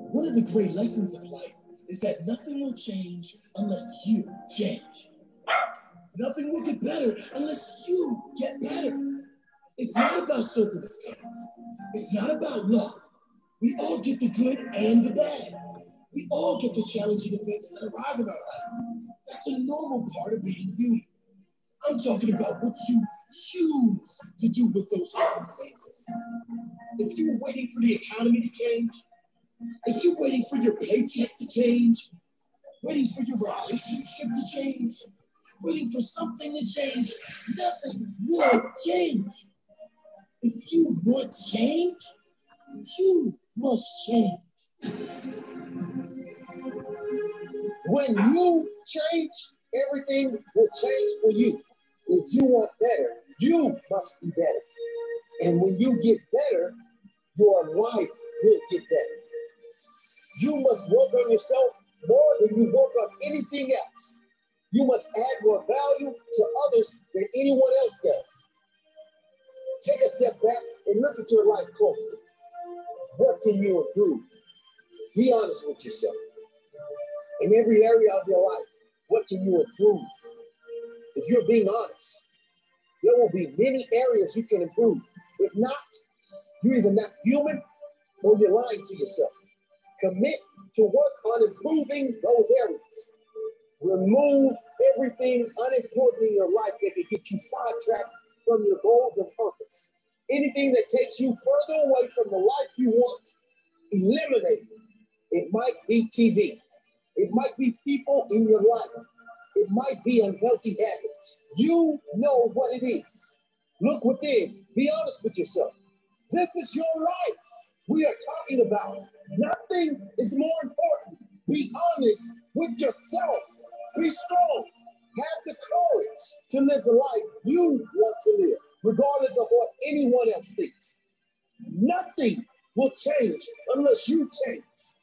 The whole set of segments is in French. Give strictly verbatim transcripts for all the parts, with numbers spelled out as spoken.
One of the great lessons of life is that nothing will change unless you change. Nothing will get better unless you get better. It's not about circumstance. It's not about luck. We all get the good and the bad. We all get the challenging events that arrive in our life. That's a normal part of being human. I'm talking about what you choose to do with those circumstances. If you're waiting for the economy to change, if you're waiting for your paycheck to change, waiting for your relationship to change, waiting for something to change, nothing will change. If you want change, you must change. When you change, everything will change for you. If you want better, you must be better. And when you get better, your life will get better. You must work on yourself more than you work on anything else. You must add more value to others than anyone else does. Take a step back and look at your life closely. What can you improve? Be honest with yourself. In every area of your life, what can you improve? If you're being honest, there will be many areas you can improve. If not, you're either not human or you're lying to yourself. Commit to work on improving those areas. Remove everything unimportant in your life that can get you sidetracked from your goals and purpose. Anything that takes you further away from the life you want, eliminate it. It might be T V. It might be people in your life. It might be unhealthy habits. You know what it is. Look within. Be honest with yourself. This is your life we are talking about. Nothing is more important. Be honest with yourself. Be strong. Have the courage to live the life you want to live, regardless of what anyone else thinks. Nothing will change unless you change.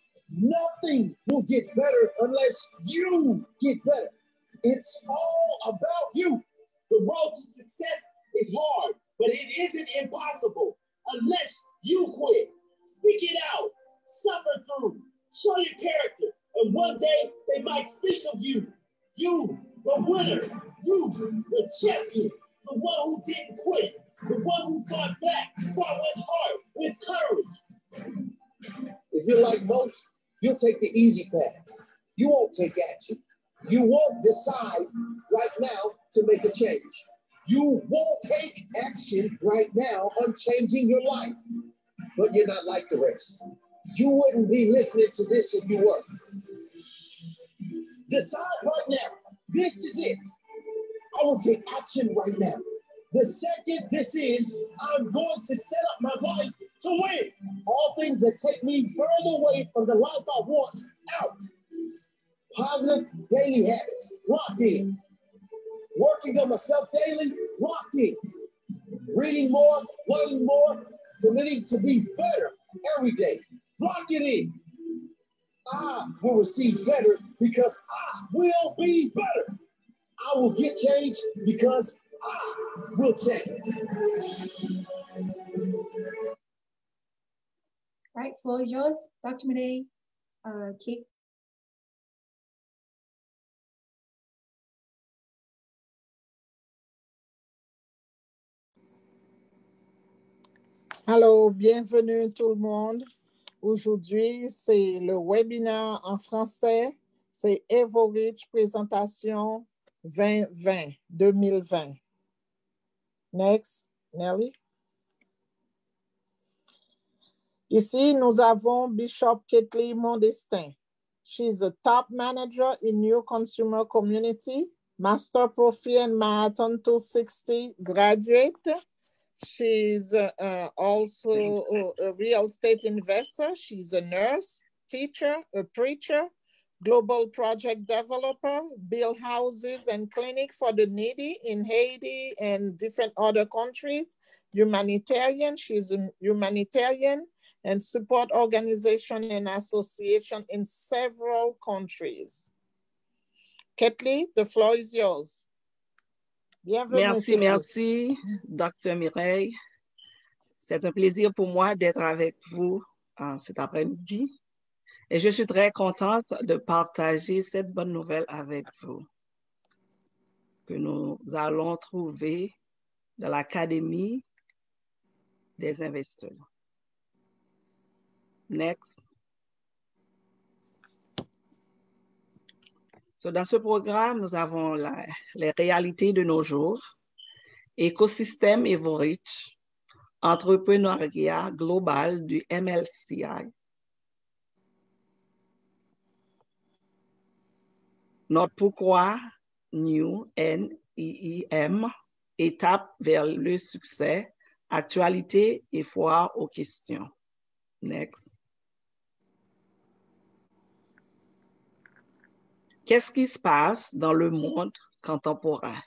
Nothing will get better unless you get better. It's all about you. The road to success is hard, but it isn't impossible unless you quit. Speak it out. Suffer through. Show your character. And one day they might speak of you. You, the winner. You, the champion. The one who didn't quit. The one who fought back. Fought with heart, with courage. If you're like most, you'll take the easy path. You won't take action. You won't decide right now to make a change. You won't take action right now on changing your life. But you're not like the rest. You wouldn't be listening to this if you were. Decide right now. This is it. I will take action right now. The second this ends, I'm going to set up my life to win. All things that take me further away from the life I want, out. Positive daily habits, locked in. Working on myself daily, locked in. Reading more, learning more, committing to be better every day. Lock it in. I will receive better because I will be better. I will get change because I will change. Right, floor is yours, Doctor Mide. Uh, Kick. Allô, bienvenue tout le monde. Aujourd'hui, c'est le webinaire en français. C'est EvoReach présentation vingt vingt, deux mille vingt. Next, Nelly. Ici, nous avons Bishop Kathleen Modestin. She's a top manager in new consumer community, master profi and marathon two sixty graduate. She's uh, uh, also a, a real estate investor. She's a nurse, teacher, a preacher, global project developer, build houses and clinics for the needy in Haiti and different other countries, humanitarian. She's a humanitarian and support organization and association in several countries. Kathleen, the floor is yours. Bienvenue. Merci, merci, docteur Mireille. C'est un plaisir pour moi d'être avec vous en cet après-midi. Et je suis très contente de partager cette bonne nouvelle avec vous, que nous allons trouver dans l'Académie des investisseurs. Next. So, dans ce programme, nous avons la, les réalités de nos jours, écosystème Evo-Reach, entrepreneuriat global du M L C I, notre pourquoi, New, N I I M, étape vers le succès, actualité et foire aux questions. Next. Qu'est-ce qui se passe dans le monde contemporain?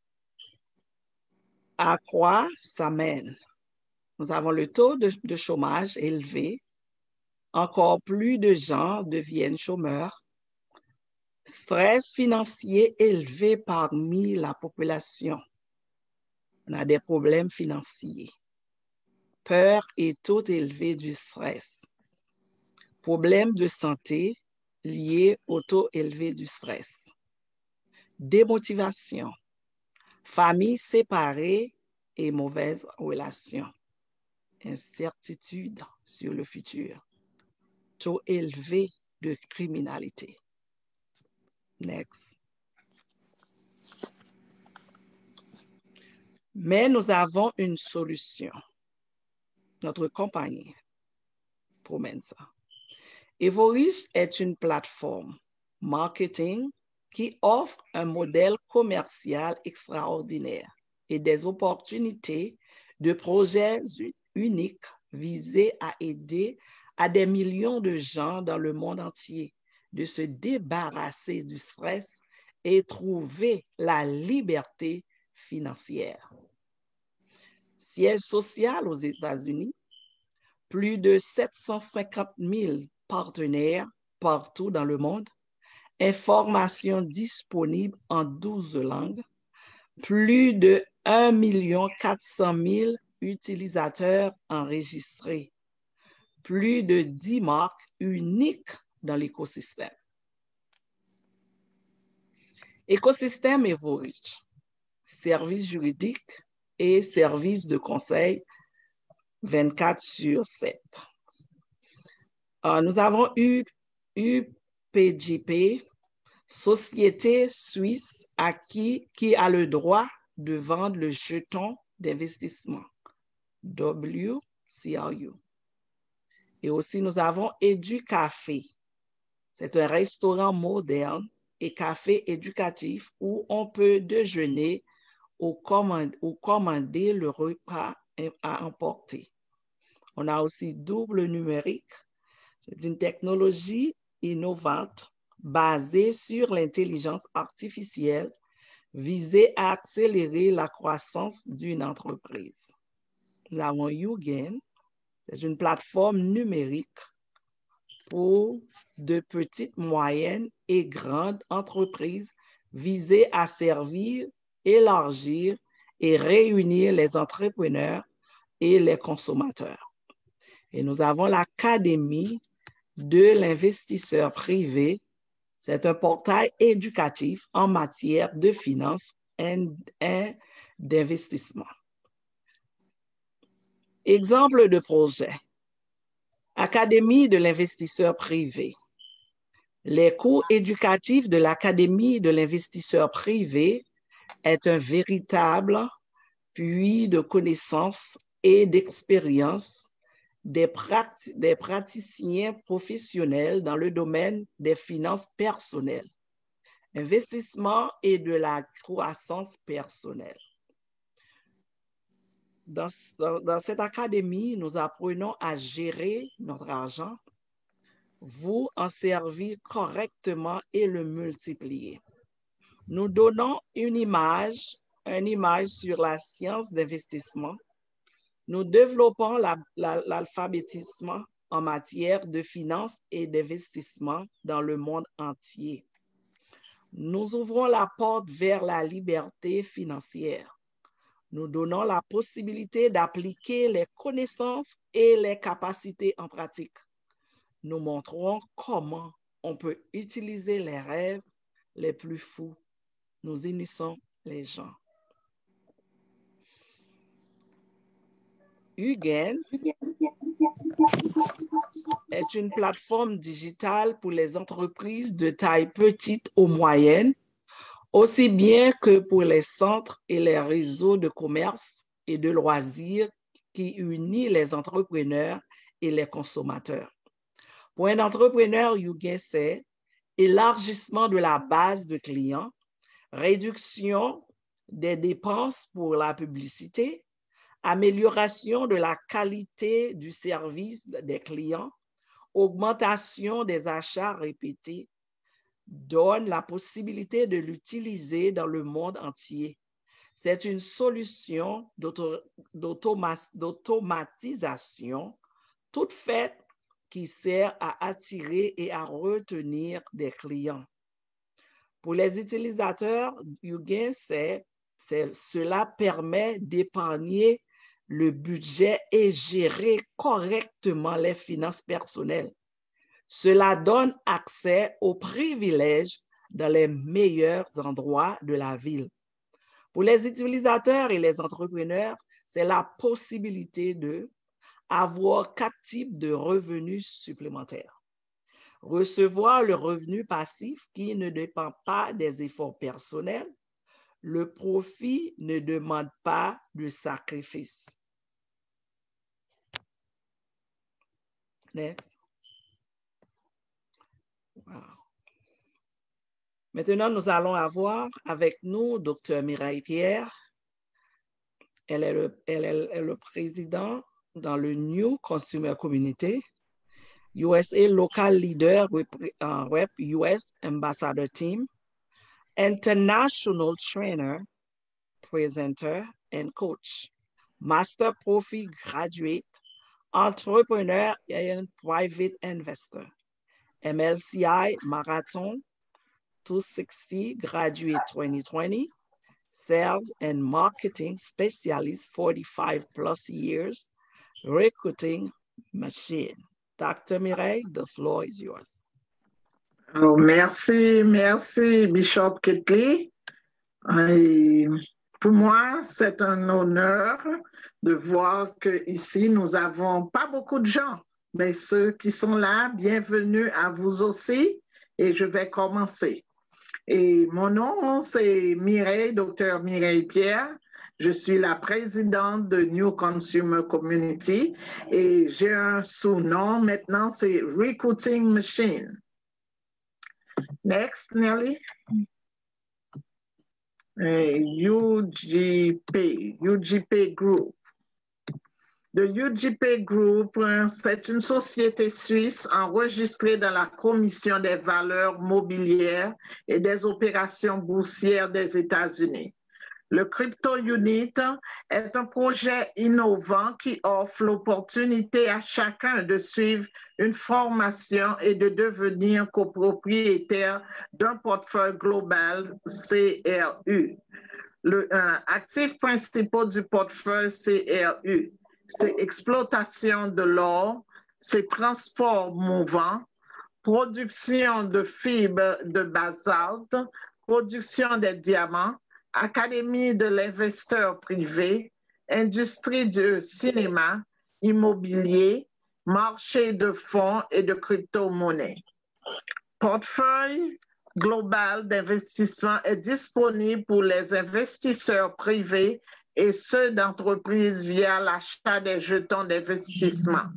À quoi ça mène? Nous avons le taux de, de chômage élevé. Encore plus de gens deviennent chômeurs. Stress financier élevé parmi la population. On a des problèmes financiers. Peur et taux élevé du stress. Problèmes de santé liés au taux élevé du stress. Démotivation. Famille séparée et mauvaises relations. Incertitude sur le futur. Taux élevé de criminalité. Next. Mais nous avons une solution. Notre compagnie promène ça. Evo-Reach est une plateforme marketing qui offre un modèle commercial extraordinaire et des opportunités de projets uniques visés à aider à des millions de gens dans le monde entier de se débarrasser du stress et trouver la liberté financière. Siège social aux États-Unis, plus de sept cent cinquante mille partenaires partout dans le monde, informations disponibles en douze langues, plus de un million quatre cent mille utilisateurs enregistrés, plus de dix marques uniques dans l'écosystème. Écosystème Evo-Reach, services juridiques et services de conseil vingt-quatre sur sept. Euh, nous avons eu U P J P, société suisse à qui, qui a le droit de vendre le jeton d'investissement, W C R U. Et aussi, nous avons EduCafé. C'est un restaurant moderne et café éducatif où on peut déjeuner ou commander, ou commander le repas à emporter. On a aussi Double Numérique. C'est une technologie innovante basée sur l'intelligence artificielle visée à accélérer la croissance d'une entreprise. Nous avons YouGain. C'est une plateforme numérique pour de petites, moyennes et grandes entreprises visées à servir, élargir et réunir les entrepreneurs et les consommateurs. Et nous avons l'Académie de l'investisseur privé. C'est un portail éducatif en matière de finances et d'investissement. Exemple de projet. Académie de l'investisseur privé. Les cours éducatifs de l'Académie de l'investisseur privé est un véritable puits de connaissances et d'expérience des, prati- des praticiens professionnels dans le domaine des finances personnelles, investissement et de la croissance personnelle. Dans, dans, dans cette académie, nous apprenons à gérer notre argent, vous en servir correctement et le multiplier. Nous donnons une image, une image sur la science d'investissement. Nous développons la, la, l'alphabétisme en matière de finances et d'investissement dans le monde entier. Nous ouvrons la porte vers la liberté financière. Nous donnons la possibilité d'appliquer les connaissances et les capacités en pratique. nous montrons comment on peut utiliser les rêves les plus fous. Nous unissons les gens. Hugin est une plateforme digitale pour les entreprises de taille petite ou moyenne, aussi bien que pour les centres et les réseaux de commerce et de loisirs qui unit les entrepreneurs et les consommateurs. Pour un entrepreneur, Hugin, c'est élargissement de la base de clients, réduction des dépenses pour la publicité, amélioration de la qualité du service des clients, augmentation des achats répétés, donne la possibilité de l'utiliser dans le monde entier. C'est une solution d'automatisation toute faite qui sert à attirer et à retenir des clients. Pour les utilisateurs, Hugin, c'est, c'est, cela permet d'épargner le budget et gérer correctement les finances personnelles. Cela donne accès aux privilèges dans les meilleurs endroits de la ville. Pour les utilisateurs et les entrepreneurs, c'est la possibilité de avoir quatre types de revenus supplémentaires. Recevoir le revenu passif qui ne dépend pas des efforts personnels. Le profit ne demande pas de sacrifice. Next. Wow. Maintenant, nous allons avoir avec nous Docteur Mireille Pierre. Elle est le, elle est le président dans le New Consumer Community, U S A Local Leader with uh, Rep U S Ambassador Team, International Trainer, Presenter, and Coach, Master Profi Graduate, Entrepreneur and Private Investor, M L C I Marathon two sixty Graduate twenty twenty, Sales and Marketing Specialist forty-five plus years, Recruiting Machine. Doctor Mireille, the floor is yours. Oh, merci, merci, Bishop Ketley. Et pour moi, c'est un honneur de voir qu'ici, nous n'avons pas beaucoup de gens, mais ceux qui sont là, bienvenue à vous aussi. Et je vais commencer. Et mon nom, c'est Mireille, Docteur Mireille Pierre. Je suis la présidente de New Consumer Community et j'ai un sous-nom maintenant, c'est Recruiting Machine. Next, Nelly. U G P, U G P Group. Le U G P Group, c'est une société suisse enregistrée dans la Commission des valeurs mobilières et des opérations boursières des États-Unis. Le Crypto Unit est un projet innovant qui offre l'opportunité à chacun de suivre une formation et de devenir copropriétaire d'un portefeuille global C R U. Le euh, actif principal du portefeuille C R U, c'est exploitation de l'or, c'est transport mouvant, production de fibres de basalte, production des diamants, Académie de l'investisseur privé, industrie du cinéma, immobilier, marché de fonds et de crypto-monnaies. Portefeuille global d'investissement est disponible pour les investisseurs privés et ceux d'entreprises via l'achat des jetons d'investissement,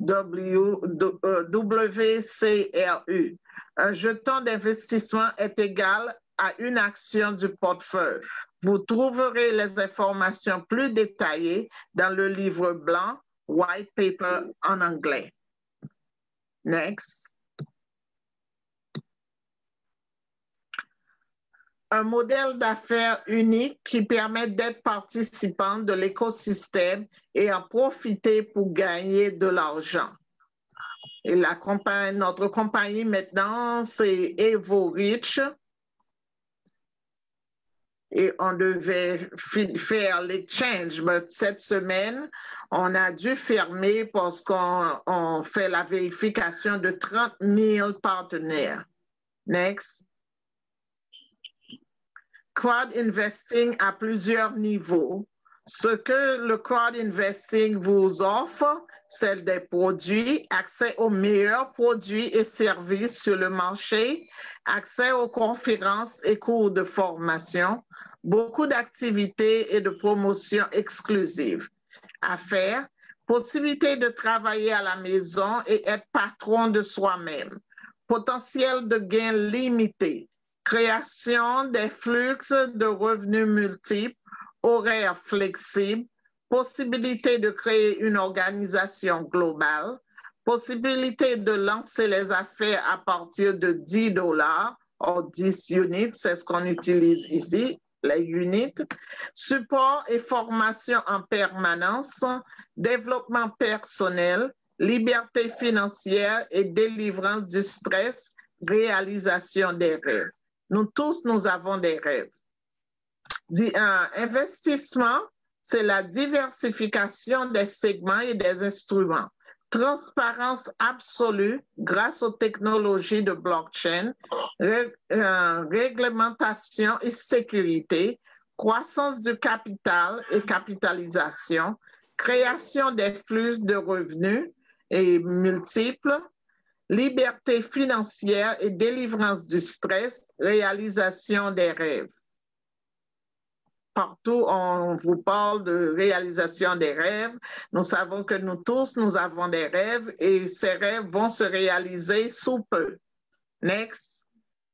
W C R U. Un jeton d'investissement est égal à une action du portefeuille. Vous trouverez les informations plus détaillées dans le livre blanc, White Paper en anglais. Next. Un modèle d'affaires unique qui permet d'être participant de l'écosystème et en profiter pour gagner de l'argent. Et la compagnie, notre compagnie maintenant, c'est EvoRich. et on devait faire l'exchange. Mais cette semaine, on a dû fermer parce qu'on on fait la vérification de trente mille partenaires. Next. Crowd investing à plusieurs niveaux. Ce que le crowd investing vous offre, c'est des produits, accès aux meilleurs produits et services sur le marché, accès aux conférences et cours de formation, beaucoup d'activités et de promotions exclusives à faire, possibilité de travailler à la maison et être patron de soi-même, potentiel de gains limité, création des flux de revenus multiples, horaires flexibles, possibilité de créer une organisation globale, possibilité de lancer les affaires à partir de dix dollars ou dix units, c'est ce qu'on utilise ici, les units, support et formation en permanence, développement personnel, liberté financière et délivrance du stress, réalisation des rêves. Nous tous, nous avons des rêves. Un investissement, c'est la diversification des segments et des instruments. Transparence absolue grâce aux technologies de blockchain, ré, euh, réglementation et sécurité, croissance du capital et capitalisation, création des flux de revenus et multiples, liberté financière et délivrance du stress, réalisation des rêves. Partout, on vous parle de réalisation des rêves. Nous savons que nous tous, nous avons des rêves et ces rêves vont se réaliser sous peu. Next.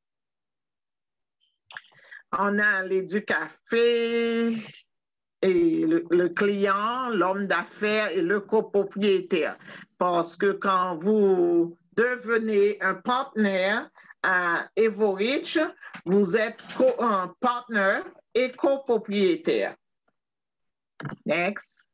On a l'éducafé et le, le client, l'homme d'affaires et le copropriétaire. Parce que quand vous devenez un partenaire à EvoRich, vous êtes un partenaire et copropriétaire. Next.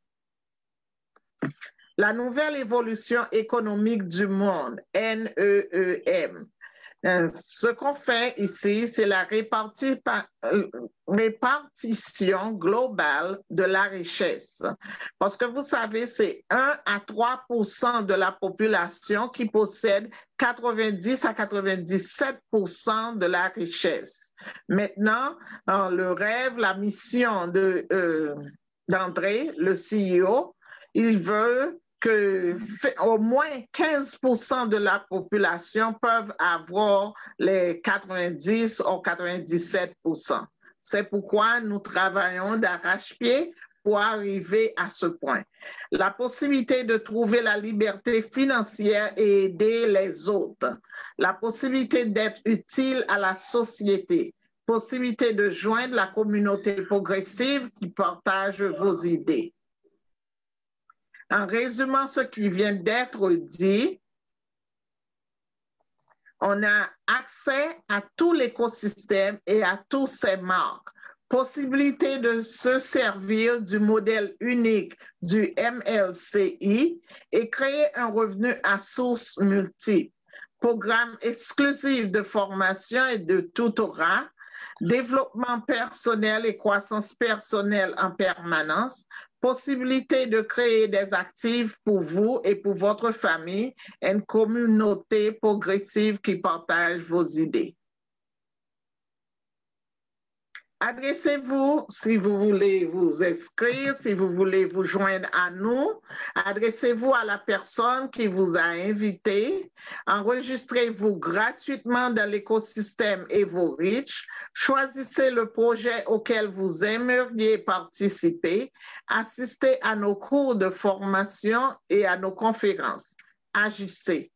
La nouvelle évolution économique du monde, N E E M. Ce qu'on fait ici, c'est la réparti répartition globale de la richesse. Parce que vous savez, c'est un à trois pour cent de la population qui possède quatre-vingt-dix à quatre-vingt-dix-sept pour cent de la richesse. Maintenant, le rêve, la mission de, euh, d'André, le C E O, il veut que au moins quinze pour cent de la population peuvent avoir les quatre-vingt-dix ou quatre-vingt-dix-sept pour cent. C'est pourquoi nous travaillons d'arrache-pied pour arriver à ce point. La possibilité de trouver la liberté financière et aider les autres. La possibilité d'être utile à la société. Possibilité de joindre la communauté progressive qui partage vos idées. En résumant ce qui vient d'être dit, on a accès à tout l'écosystème et à tous ses marques. Possibilité de se servir du modèle unique du M L C I et créer un revenu à source multiple. Programme exclusif de formation et de tutorat, développement personnel et croissance personnelle en permanence, possibilité de créer des actifs pour vous et pour votre famille, une communauté progressive qui partage vos idées. Adressez-vous si vous voulez vous inscrire, si vous voulez vous joindre à nous. Adressez-vous à la personne qui vous a invité. Enregistrez-vous gratuitement dans l'écosystème EvoRich. Choisissez le projet auquel vous aimeriez participer. Assistez à nos cours de formation et à nos conférences. Agissez.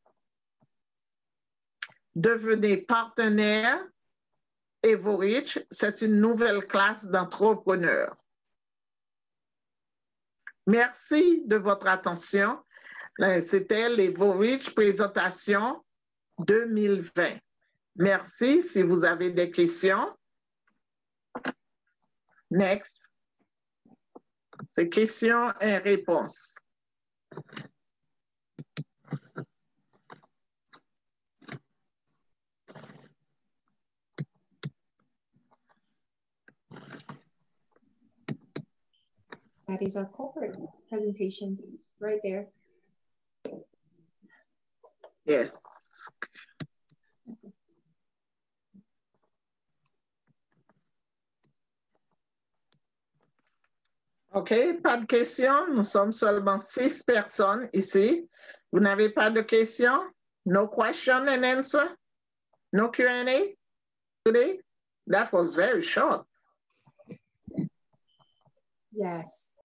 Devenez partenaire. EvoRich, c'est une nouvelle classe d'entrepreneurs. Merci de votre attention. C'était l'EvoRich présentation deux mille vingt. Merci. Si vous avez des questions. Next. C'est questions et réponses. That is our corporate presentation right there. Yes. OK, pas de questions. Nous sommes seulement six personnes ici. Vous n'avez pas de questions? No question and answer? No Q and A today? That was very short. Yes.